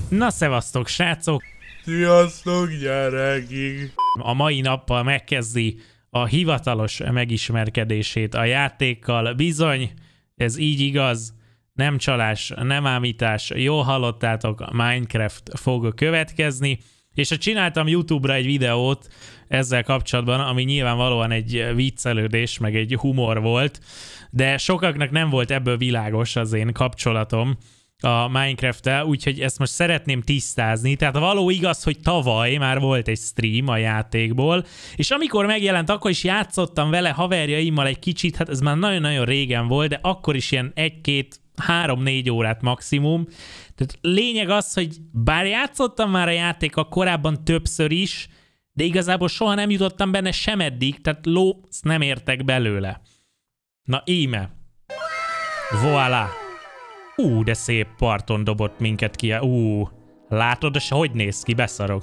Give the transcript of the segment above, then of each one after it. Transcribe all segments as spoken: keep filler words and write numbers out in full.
Na szevasztok, srácok! Sziasztok, gyerekig! A mai nappal megkezdi a hivatalos megismerkedését a játékkal. Bizony, ez így igaz, nem csalás, nem ámítás, jól hallottátok, Minecraft fog következni. És csináltam YouTube-ra egy videót ezzel kapcsolatban, ami nyilvánvalóan egy viccelődés, meg egy humor volt, de sokaknak nem volt ebből világos az én kapcsolatom a Minecraft-tel, úgyhogy ezt most szeretném tisztázni. Tehát való igaz, hogy tavaly már volt egy stream a játékból, és amikor megjelent, akkor is játszottam vele haverjaimmal egy kicsit, hát ez már nagyon-nagyon régen volt, de akkor is ilyen egy-két, három-négy órát maximum. Tehát lényeg az, hogy bár játszottam már a játékkal korábban többször is, de igazából soha nem jutottam benne sem eddig, tehát lósz nem értek belőle. Na íme. Voilà. Ú, de szép parton dobott minket ki. Ú, látod, és hogy néz ki? Beszarok.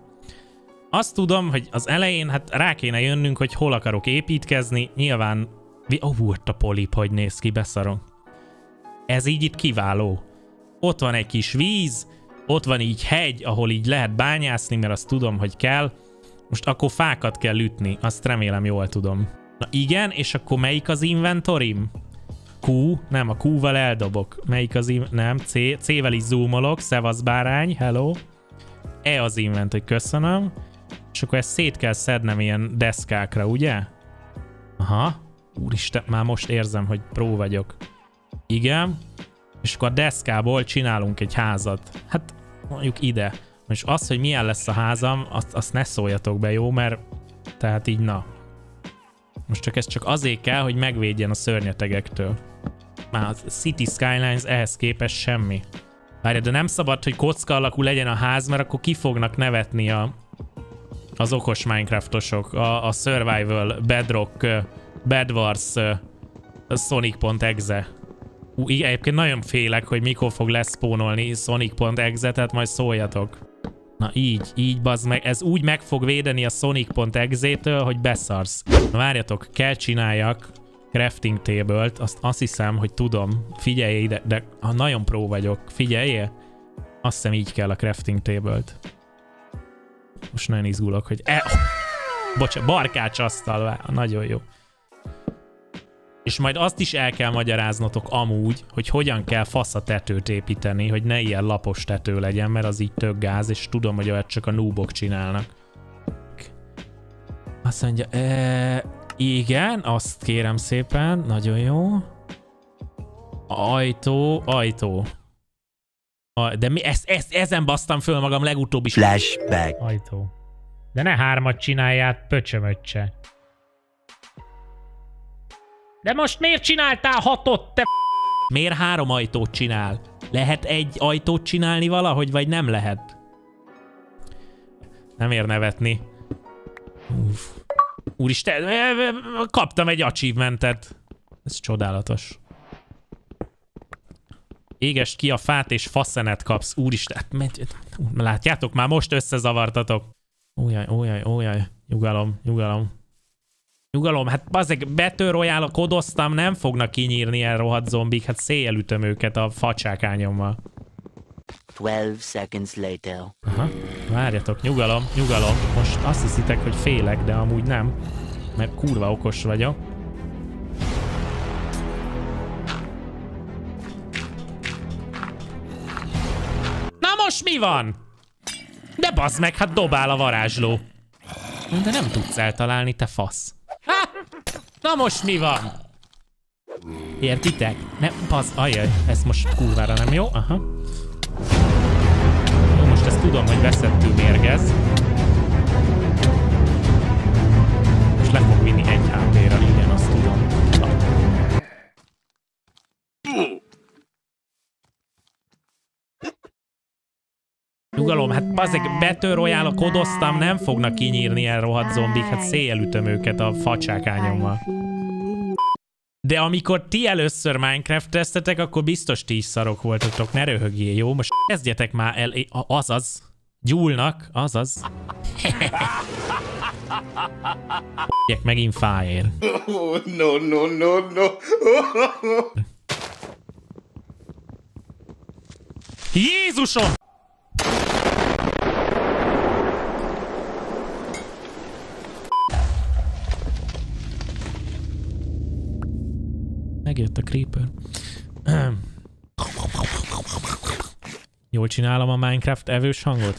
Azt tudom, hogy az elején hát rá kéne jönnünk, hogy hol akarok építkezni. Nyilván... Ó, ott a polip, hogy néz ki? Beszarok. Ez így itt kiváló. Ott van egy kis víz, ott van így hegy, ahol így lehet bányászni, mert azt tudom, hogy kell. Most akkor fákat kell ütni, azt remélem jól tudom. Na igen, és akkor melyik az inventorim? Q, nem, a Q-val eldobok. Melyik az in... nem, C, C-vel is zoomolok, szevasz bárány, hello. E az inventory, köszönöm. És akkor ezt szét kell szednem ilyen deszkákra, ugye? Aha, úristen, már most érzem, hogy pró vagyok. Igen. És akkor a deszkából csinálunk egy házat. Hát mondjuk ide. Most az, hogy milyen lesz a házam, azt, azt ne szóljatok be, jó? Mert tehát így na. Most csak ez csak azért kell, hogy megvédjen a szörnyetegektől. Már a City Skylines ehhez képest semmi. Várj, de nem szabad, hogy kocka alakú legyen a ház, mert akkor ki fognak nevetni a, az okos Minecraftosok. A, a Survival, Bedrock, Bedwars, Sonic.exe. Ú, egyébként nagyon félek, hogy mikor fog leszpónolni Sonic.exe, tehát majd szóljatok. Na így, így bazd meg, ez úgy meg fog védeni a Sonic.exe-től, hogy beszarsz. Na várjatok, kell csináljak crafting table-t, azt, azt hiszem, hogy tudom. Figyelj ide, de ha nagyon pró vagyok, figyeljél. Azt hiszem így kell a crafting table-t. Most nagyon izgulok, hogy... E oh, bocsánat, barkács asztal, nagyon jó. És majd azt is el kell magyaráznotok amúgy, hogy hogyan kell fasz a tetőt építeni, hogy ne ilyen lapos tető legyen, mert az így tök gáz, és tudom, hogy olyat csak a noobok csinálnak. Azt mondja, e, igen, azt kérem szépen, nagyon jó. Ajtó, ajtó. A, de mi, ezt, ezt, ezen basztam föl magam legutóbb is. Flashback. Ajtó. De ne hármat csinálját, pöcsömöccse. De most miért csináltál hatot, te Miért három ajtót csinál? Lehet egy ajtót csinálni valahogy, vagy nem lehet? Nem ér nevetni. Uff. Úristen, kaptam egy achievementet. Ez csodálatos. Égest ki a fát, és faszenet kapsz. Úristen, látjátok? Már most összezavartatok. Ójaj, ójaj, ójaj. Nyugalom, nyugalom. Nyugalom, hát bazzeg, Battle Royale-a kodoztam, nem fognak kinyírni el rohadt zombik, hát széjjel ütöm őket a facsákányommal. twelve seconds later. Aha, várjatok, nyugalom, nyugalom. Most azt hiszitek, hogy félek, de amúgy nem, mert kurva okos vagyok. Na most mi van? De bazd meg, hát dobál a varázsló. De nem tudsz eltalálni, te fasz. Ha! Na most mi van? Értitek? Nem, bazd, ajaj, ez most kurvára nem jó. Aha. Jó, most ezt tudom, hogy veszettül mérgez. Most le fog vinni egy há pé-ra, igen, azt tudom. Na. Nyugalom, hát bazzeg, Battle Royale-a kodoztam, nem fognak kinyírni el rohadt zombik, hát széjjel ütöm őket a facsákányommal. De amikor ti először Minecraft-tesztetek, akkor biztos ti is szarok voltatok, ne röhögjél, jó? Most kezdjetek már el, azaz, gyúlnak, azaz. Megint fájér. Oh, no, no, no, no. Jézusom! Jött a creeper. Jól csinálom a Minecraft evős hangot?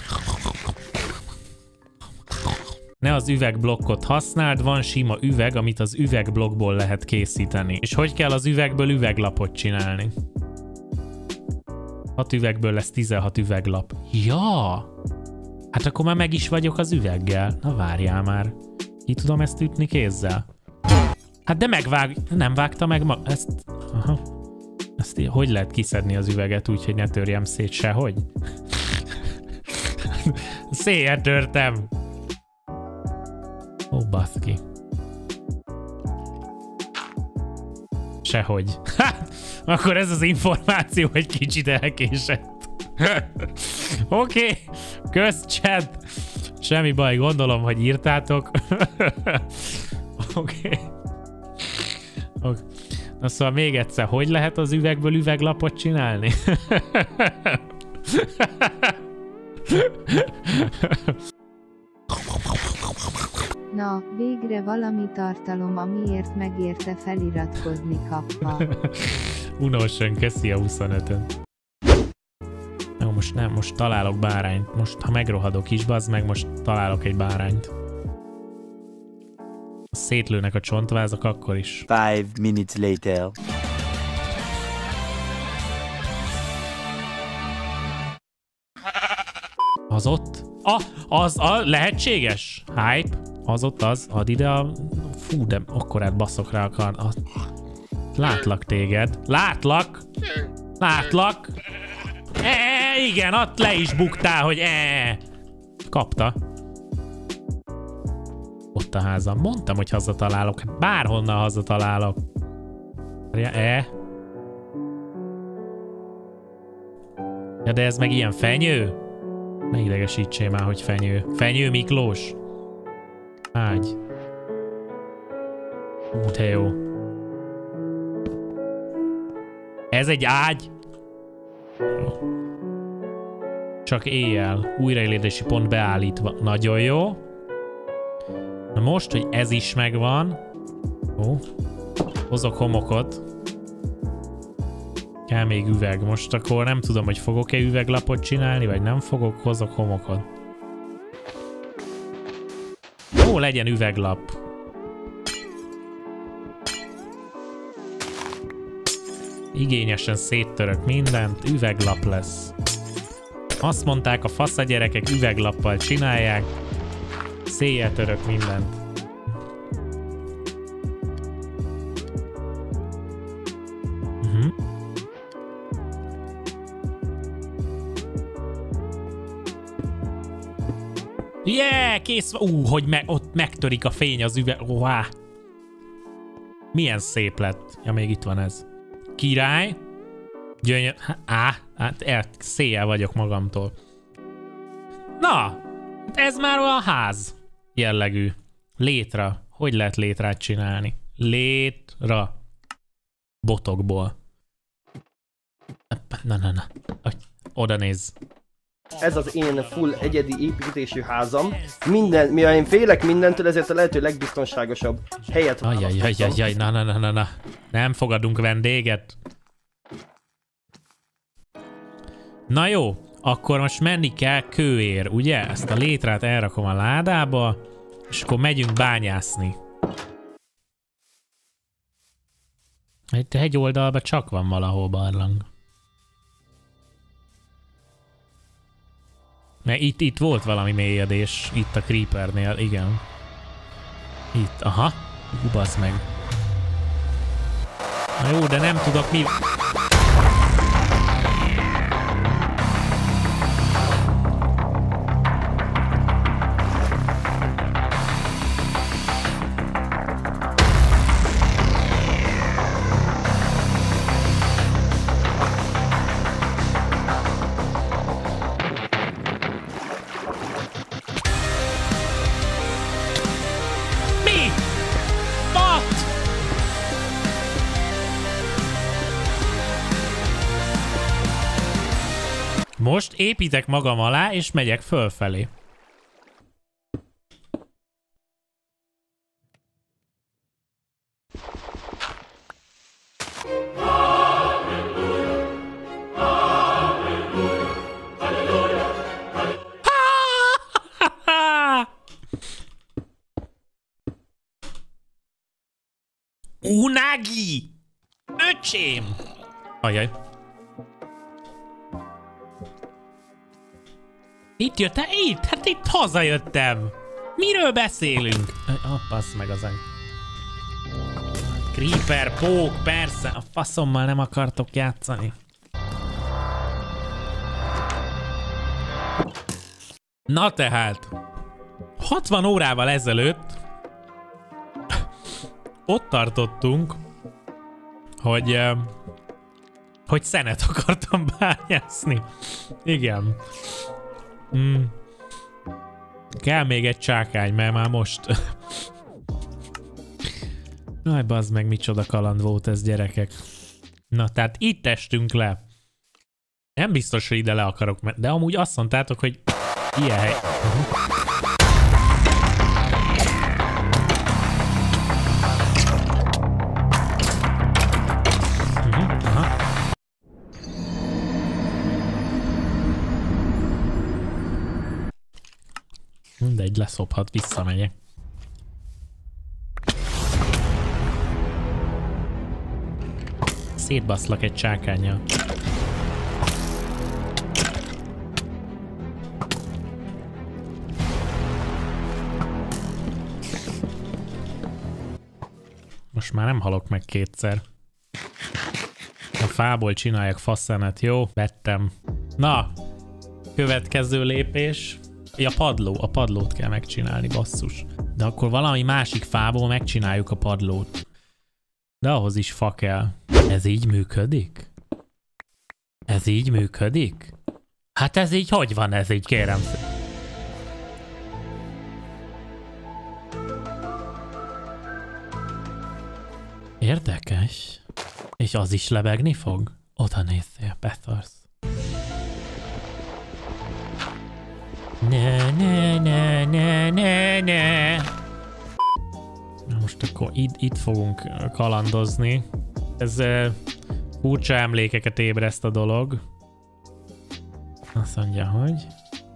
Ne az üvegblokkot használd, van sima üveg, amit az üvegblokkból lehet készíteni. És hogy kell az üvegből üveglapot csinálni? hat üvegből lesz tizenhat üveglap. Ja! Hát akkor már meg is vagyok az üveggel. Na várjál már. Ki tudom ezt ütni kézzel? Hát de megvág... Nem vágta meg ma... Ezt... Aha. Ezt hogy lehet kiszedni az üveget úgy, hogy ne törjem szét sehogy? Széjjel törtem. Ó, baszki. Sehogy. Akkor ez az információ egy kicsit elkésett. Oké, okay. Kösz chat. Semmi baj, gondolom, hogy írtátok. Oké. Okay. Okay. Na szóval még egyszer, hogy lehet az üvegből üveglapot csinálni? Na, végre valami tartalom, amiért megérte feliratkozni kapva. Unósan, köszi a huszonötön. Jó, most nem, most találok bárányt. Most, ha megrohadok is, bazd meg, most találok egy bárányt. Ha szétlőnek a csontvázak, akkor is. Five minutes later. Az ott? Ah, az a lehetséges? Hype? Az ott az? Add ide a... Fú, de akkorát baszok rá akar. A... Látlak téged. Látlak! Látlak! Eee, igen, ott le is buktál, hogy eee. Kapta. Ott a házam. Mondtam, hogy hazatalálok. Hát bárhonnan hazatalálok. E. Ja, de ez meg ilyen fenyő? Ne idegesítsél már, hogy fenyő. Fenyő Miklós. Ágy. Ú, te jó. Ez egy ágy? Csak éjjel. Újraélési pont beállítva. Nagyon jó. Na most, hogy ez is megvan. Ó. Hozok homokot. Kell még üveg. Most akkor nem tudom, hogy fogok-e üveglapot csinálni, vagy nem fogok. Hozok homokot. Ó, legyen üveglap. Igényesen széttörök mindent, üveglap lesz. Azt mondták, a fasz a gyerekek üveglappal csinálják. Széjjel török mindent. Uh-huh. Yeah, kész. Ú, uh, hogy me ott megtörik a fény az üveg. Wow. Milyen szép lett. Ja, még itt van ez. Király. Gyönyör... Á, hát el, széjjel vagyok magamtól. Na, ez már olyan ház jellegű. Létra. Hogy lehet létrát csinálni? Létra. Botokból. Na, na, na. Oda nézz. Ez az én full egyedi építésű házam. Minden, mivel én félek mindentől, ezért a lehető legbiztonságosabb helyet választottam. Ajajajajaj, na, na, na, na, na. Nem fogadunk vendéget. Na jó, akkor most menni kell kőér, ugye? Ezt a létrát elrakom a ládába, és akkor megyünk bányászni. Egy hegyoldalban csak van valahol barlang. Mert itt, itt volt valami mélyedés, itt a Creepernél, igen. Itt, aha. Hú, bazd meg. Na jó, de nem tudok mi... Most építek magam alá, és megyek fölfelé. Unagi! Öcsém! Ajaj. Itt jöttem? Itt? Hát itt hazajöttem. Miről beszélünk? Ah, passz meg az any. Creeper, pók, persze. A faszommal nem akartok játszani. Na tehát. hatvan órával ezelőtt ott tartottunk, hogy, hogy szenet akartam bányászni. Igen. Mm. Kell még egy csákány, mert már most... Aj, bazd meg, micsoda kaland volt ez, gyerekek. Na, tehát itt estünk le. Nem biztos, hogy ide le akarok, de amúgy azt mondtátok, hogy ilyen hely... Uh-huh. Mindegy, leszophat, visszamegyek. Szétbaszlak egy csákánnyal. Most már nem halok meg kétszer. A fából csináljak faszenet, jó? Vettem. Na, következő lépés. Ja, padló. A padlót kell megcsinálni, basszus. De akkor valami másik fából megcsináljuk a padlót. De ahhoz is fa kell. Ez így működik? Ez így működik? Hát ez így hogy van ez így, kérem? Érdekes. És az is lebegni fog? Oda nézzél, beszarsz. Ne, ne, ne, ne, ne, ne. Na most akkor itt, itt fogunk kalandozni. Ez uh, furcsa emlékeket ébreszt a dolog. Azt mondja, hogy...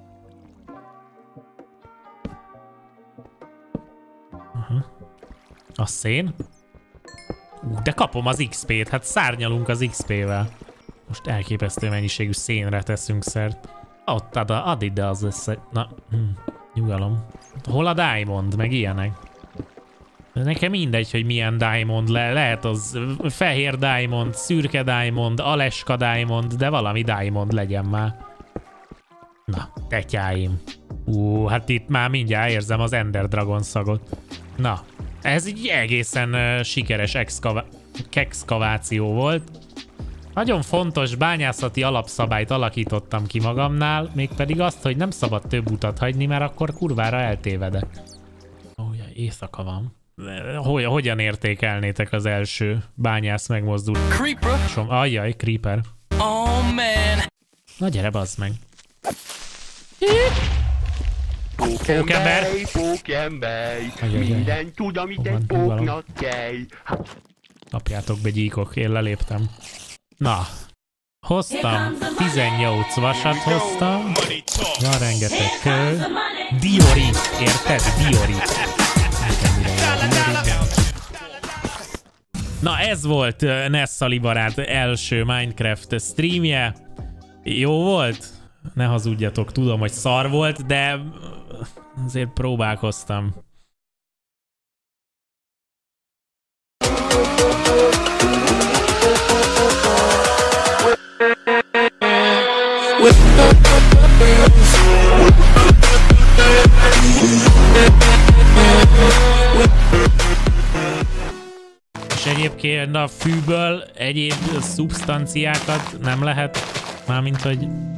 Aha. A szén? Uh, de kapom az iksz pét, hát szárnyalunk az iksz pével. Most elképesztő mennyiségű szénre teszünk szert. Ott ad, ad ide az össze... Na, hm, nyugalom. Hol a diamond, meg ilyenek? Nekem mindegy, hogy milyen diamond le. Lehet az fehér diamond, szürke diamond, aleska diamond, de valami diamond legyen már. Na, tetyáim. Ú, hát itt már mindjárt érzem az Ender Dragon szagot. Na, ez így egészen uh, sikeres exkaváció volt. Nagyon fontos bányászati alapszabályt alakítottam ki magamnál, mégpedig azt, hogy nem szabad több utat hagyni, mert akkor kurvára eltévedek. Ó, jaj, éjszaka van. Hogy, hogyan értékelnétek az első bányász megmozdult? Creeper! Ajjaj, Creeper. Oh man! Na gyere, bazd meg. Pókember! Pókember! Minden tud, amit egy póknak kell. Kapjátok be, gyíkok, én leléptem. Na, hoztam tizennyolc vasat hoztam, van rengeteg kő, diorit, érted? Diorit. Na ez volt Nessali barát első Minecraft streamje. Jó volt? Ne hazudjatok, tudom, hogy szar volt, de azért próbálkoztam. És egyébként a fűből egyéb szubstanciákat nem lehet, mármint hogy